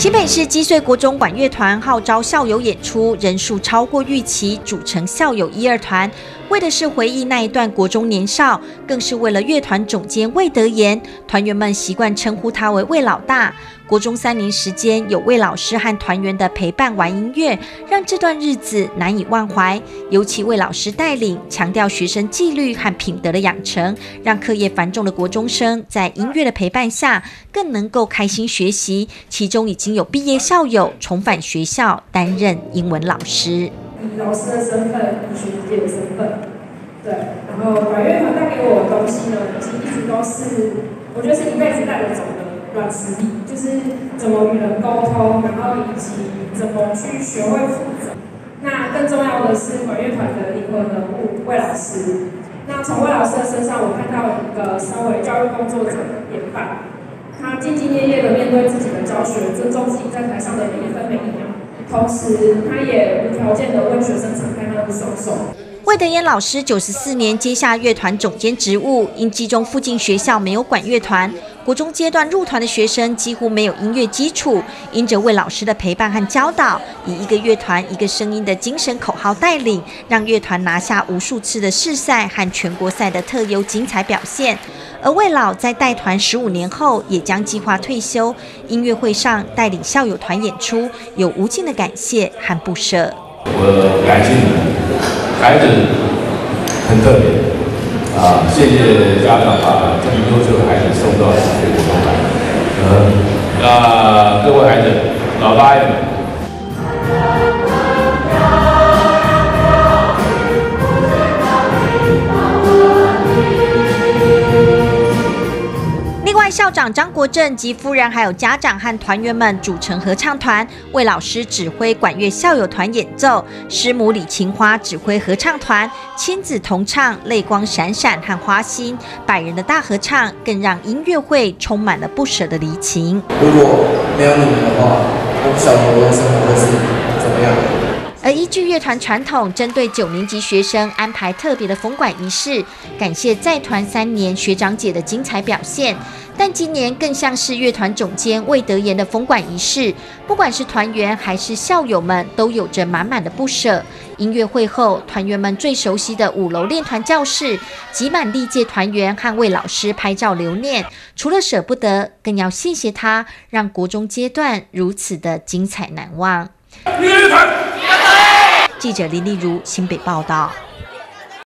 新北市基穗国中管乐团号召校友演出，人数超过预期，组成校友1、2团。为的是回忆那一段国中年少，更是为了乐团总监魏德言，团员们习惯称呼他为魏老大。国中3年时间，有魏老师和团员的陪伴玩音乐，让这段日子难以忘怀。尤其魏老师带领，强调学生纪律和品德的养成，让课业繁重的国中生在音乐的陪伴下，更能够开心学习。其中已经有毕业校友重返学校担任英文老师。 以老师的身份，以学姐的身份，对，然后管乐团带给我的东西呢，其实一直都是，我觉得是一辈子带我走的软实力，就是怎么与人沟通，然后以及怎么去学会负责。那更重要的是管乐团的灵魂人物魏老师。那从魏老师的身上，我看到一个身为教育工作者的典范。他兢兢业业地面对自己的教学，尊重自己在台上的每一分每一秒。同时，他也无条件地为学生敞开他的双手。 魏德言老师94年接下乐团总监职务，因基中附近学校没有管乐团，国中阶段入团的学生几乎没有音乐基础。因着魏老师的陪伴和教导，以一个乐团一个声音的精神口号带领，让乐团拿下无数次的市赛和全国赛的特优精彩表现。而魏老在带团15年后，也将计划退休。音乐会上带领校友团演出，有无尽的感谢和不舍。 我感谢你们，孩子很特别啊！谢谢家长把这么优秀的孩子送到学国中来。各位孩子，老大爱你们。 另外，校长张国正及夫人还有家长和团员们组成合唱团，魏老师指挥管乐校友团演奏，师母李琴花指挥合唱团，亲子同唱《泪光闪闪》和《花心》，100人的大合唱更让音乐会充满了不舍的离情。 如果没有你们的话，我不晓得我的生活会是怎么样。 而依据乐团传统，针对9年级学生安排特别的封馆仪式，感谢在团3年学长姐的精彩表现。但今年更像是乐团总监魏德言的封馆仪式，不管是团员还是校友们，都有着满满的不舍。音乐会后，团员们最熟悉的5楼练团教室，挤满历届团员和魏老师拍照留念。除了舍不得，更要谢谢他，让国中阶段如此的精彩难忘。记者林丽如新北报道。